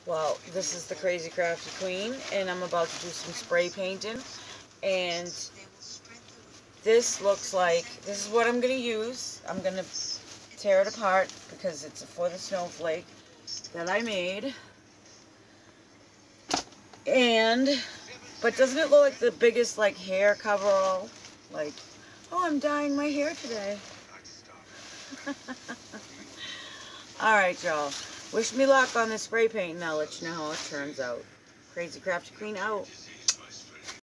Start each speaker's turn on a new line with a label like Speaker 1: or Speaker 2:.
Speaker 1: Well, this is the Crazy Crafty Queen, and I'm about to do some spray painting. And this looks like, this is what I'm going to use. I'm going to tear it apart because it's for the snowflake that I made. But doesn't it look like the biggest, like, hair coverall? Like, oh, I'm dyeing my hair today. Alright, y'all. Wish me luck on this spray paint, and I'll let you know how it turns out. Crazy Crafty Queen out.